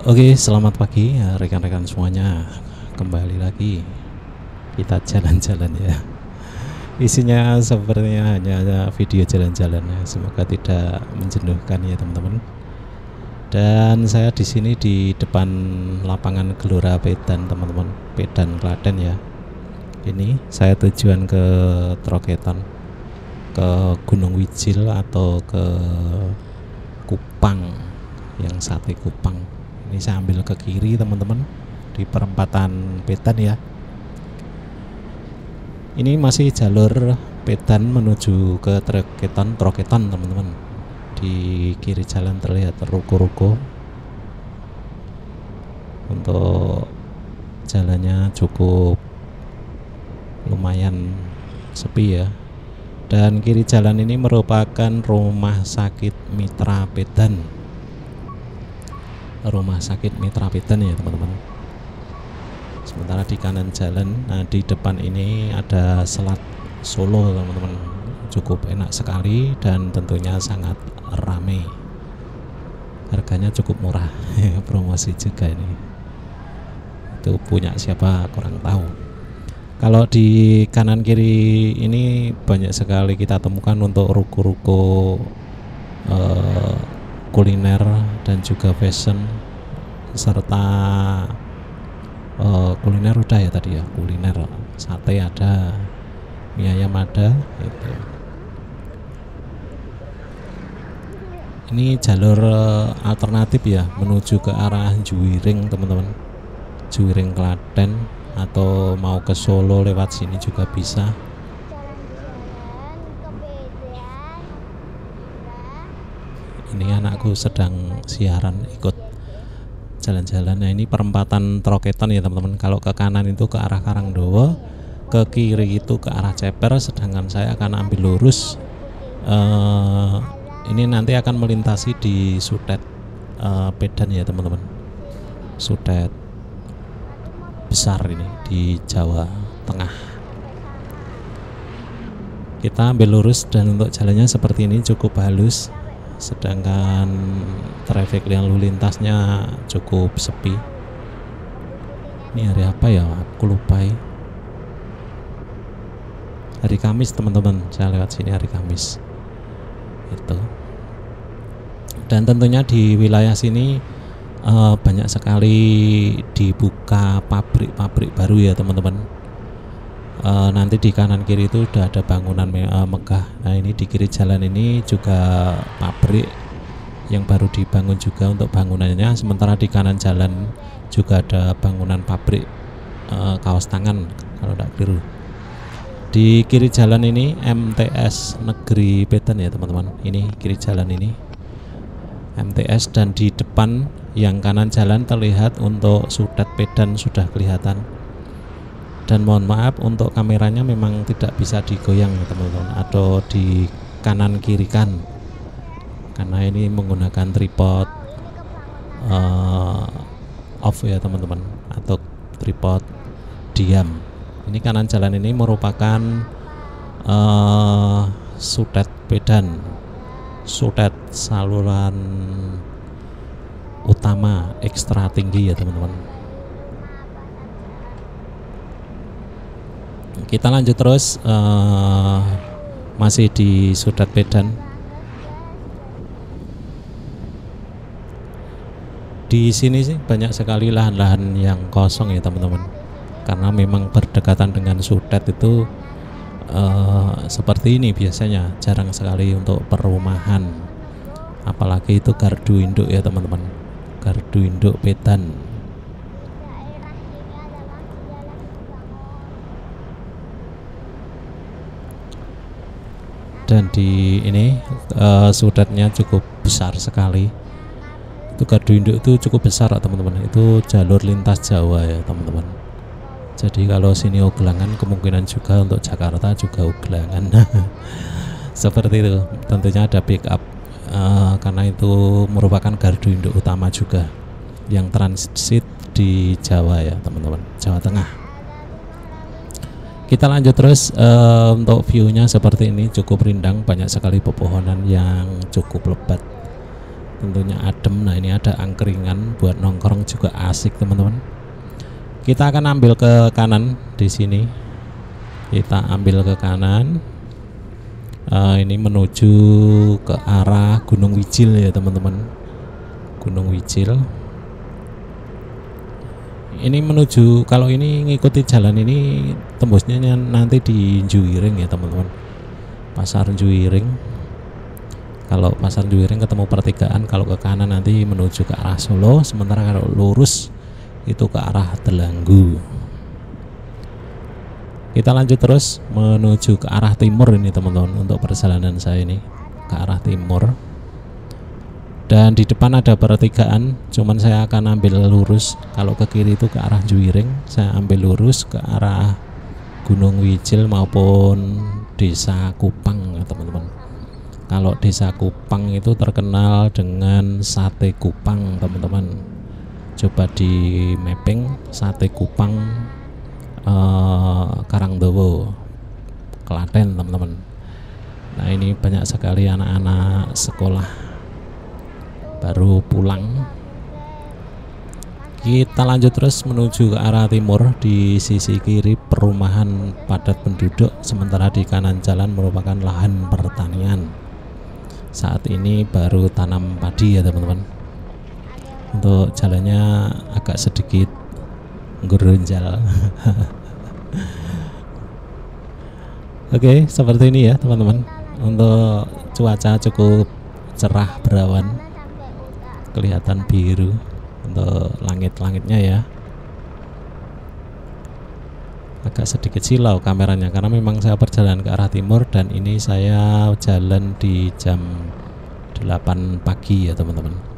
Oke, selamat pagi ya, rekan-rekan semuanya. Kembali lagi kita jalan-jalan ya. Isinya sepertinya hanya video jalan-jalan ya. Semoga tidak menjenuhkan ya teman-teman. Dan saya di sini di depan lapangan Gelora Pedan teman-teman, Pedan Klaten ya. Ini saya tujuan ke Troketon, ke Gunung Wijil atau ke Kupang, yang sate Kupang. Ini saya ambil ke kiri teman-teman di perempatan Pedan ya. Ini masih jalur Pedan menuju ke Troketon teman-teman. Di kiri jalan terlihat ruko-ruko. Untuk jalannya cukup lumayan sepi ya. Dan kiri jalan ini merupakan Rumah Sakit Mitra Pedan. Rumah Sakit Mitra Pedan ya teman-teman. Sementara di kanan jalan, nah di depan ini ada Selat Solo teman-teman. Cukup enak sekali dan tentunya sangat ramai. Harganya cukup murah. Promosi juga ini. Itu punya siapa kurang tahu. Kalau di kanan kiri ini banyak sekali kita temukan untuk ruko-ruko kuliner dan juga fashion, serta kuliner udah ya tadi ya, kuliner sate ada, mie ayam ada itu. Ini jalur alternatif ya menuju ke arah Juwiring teman-teman, Juwiring Klaten, atau mau ke Solo lewat sini juga bisa. Ini anakku sedang siaran ikut jalan-jalan. Nah ini perempatan Troketon ya teman-teman. Kalau ke kanan itu ke arah Karangdowo, ke kiri itu ke arah Ceper, sedangkan saya akan ambil lurus. Ini nanti akan melintasi di Sutet Pedan ya teman-teman. Sutet besar ini di Jawa Tengah. Kita ambil lurus dan untuk jalannya seperti ini cukup halus, sedangkan traffic lalu lintasnya cukup sepi. Ini hari apa ya? Aku lupa ya. Hari Kamis teman-teman. Saya lewat sini hari Kamis. Itu. Dan tentunya di wilayah sini banyak sekali dibuka pabrik-pabrik baru ya teman-teman. Nanti di kanan kiri itu udah ada bangunan megah. Nah ini di kiri jalan ini juga pabrik yang baru dibangun juga untuk bangunannya. Sementara di kanan jalan juga ada bangunan pabrik kaos tangan kalau tidak keliru. Di kiri jalan ini MTS Negeri Pedan ya teman-teman. Ini kiri jalan ini MTS, dan di depan yang kanan jalan terlihat untuk Sutet Pedan sudah kelihatan. Dan mohon maaf untuk kameranya memang tidak bisa digoyang teman-teman atau di kanan kiri kan, karena ini menggunakan tripod off ya teman-teman, atau tripod diam. Ini kanan jalan ini merupakan Sutet Pedan, Sutet saluran utama ekstra tinggi ya teman-teman. Kita lanjut terus, masih di Sutet Pedan. Di sini sih banyak sekali lahan-lahan yang kosong ya teman-teman, karena memang berdekatan dengan Sutet itu seperti ini biasanya, jarang sekali untuk perumahan, apalagi itu gardu induk ya teman-teman, gardu induk Pedan. Dan di ini Sutetnya cukup besar sekali. Itu gardu induk itu cukup besar teman-teman. Itu jalur lintas Jawa ya teman-teman. Jadi kalau sini Ugelangan, kemungkinan juga untuk Jakarta juga Ugelangan. Seperti itu. Tentunya ada backup karena itu merupakan gardu induk utama juga yang transit di Jawa ya teman-teman, Jawa Tengah. Kita lanjut terus, untuk view-nya seperti ini, cukup rindang, banyak sekali pepohonan yang cukup lebat. tentunya adem. Nah, ini ada angkringan buat nongkrong juga asik teman-teman. Kita akan ambil ke kanan di sini. Kita ambil ke kanan. Ini menuju ke arah Gunung Wijil ya teman-teman. Gunung Wijil. Ini menuju, kalau ini ngikuti jalan ini tembusnya nanti di Juwiring ya teman-teman. Pasar Juwiring. Kalau Pasar Juwiring ketemu pertigaan, kalau ke kanan nanti menuju ke arah Solo, sementara kalau lurus itu ke arah Delanggu. Kita lanjut terus menuju ke arah timur ini teman-teman, untuk perjalanan saya ini ke arah timur. Dan di depan ada pertigaan, cuman saya akan ambil lurus. Kalau ke kiri itu ke arah Juwiring, saya ambil lurus ke arah Gunung Wijil maupun Desa Kupang ya teman-teman. Kalau Desa Kupang itu terkenal dengan sate kupang teman-teman. Coba di mapping sate kupang Karangdowo, Klaten teman-teman. Nah, ini banyak sekali anak-anak sekolah baru pulang. Kita lanjut terus menuju ke arah timur. Di sisi kiri perumahan padat penduduk, sementara di kanan jalan merupakan lahan pertanian. Saat ini baru tanam padi ya teman-teman. Untuk jalannya agak sedikit gerunjal. Oke, seperti ini ya teman-teman. Untuk cuaca cukup cerah berawan, kelihatan biru untuk langit-langitnya ya. Agak sedikit silau kameranya karena memang saya berjalan ke arah timur, dan ini saya jalan di jam 8 pagi ya teman-teman.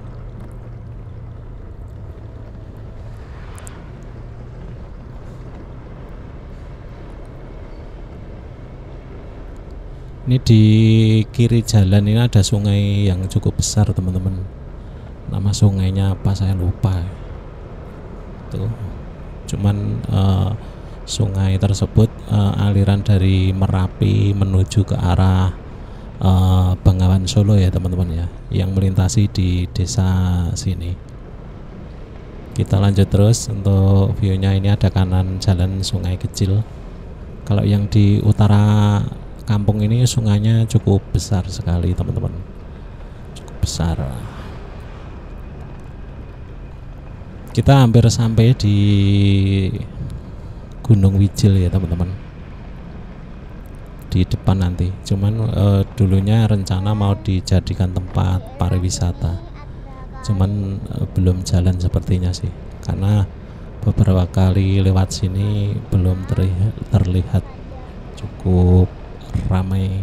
Ini di kiri jalan ini ada sungai yang cukup besar teman-teman. Nama sungainya apa saya lupa. Tuh, cuman sungai tersebut aliran dari Merapi menuju ke arah Bengawan Solo ya teman-teman ya, yang melintasi di desa sini. Kita lanjut terus. Untuk view-nya ini ada kanan jalan sungai kecil. Kalau yang di utara kampung ini sungainya cukup besar sekali teman-teman, cukup besar. Kita hampir sampai di Gunung Wijil ya teman-teman, di depan nanti. Cuman dulunya rencana mau dijadikan tempat pariwisata, cuman belum jalan sepertinya sih, karena beberapa kali lewat sini belum terlihat cukup ramai.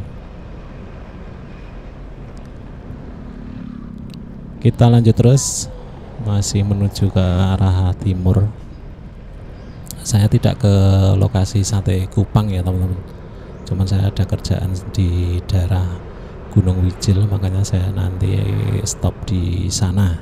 Kita lanjut terus masih menuju ke arah timur. Saya tidak ke lokasi sate kupang ya teman-teman, cuman saya ada kerjaan di daerah Gunung Wijil, makanya saya nanti stop di sana.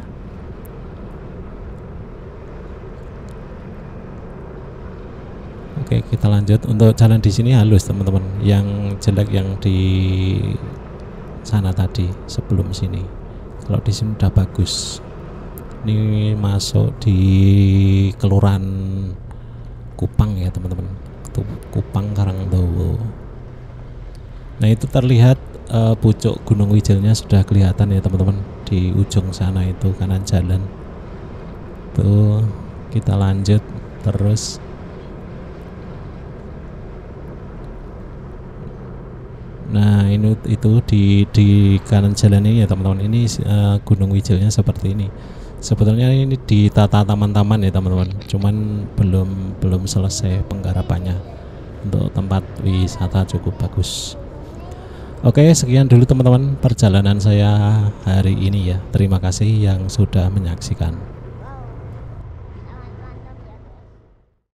Oke, kita lanjut. Untuk jalan di sini halus teman-teman, yang jelek yang di sana tadi sebelum sini. Kalau di sini udah bagus. Ini masuk di Kelurahan Kupang ya teman-teman, Kupang Karangdowo. Nah, itu terlihat pucuk Gunung Wijilnya sudah kelihatan ya teman-teman, di ujung sana itu kanan jalan. Tuh, kita lanjut terus. Nah, ini itu di kanan jalan ini ya teman-teman. Ini Gunung Wijilnya seperti ini. Sebetulnya ini ditata taman-taman ya teman-teman, cuman belum selesai penggarapannya. Untuk tempat wisata cukup bagus. Oke, sekian dulu teman-teman perjalanan saya hari ini ya. Terima kasih yang sudah menyaksikan.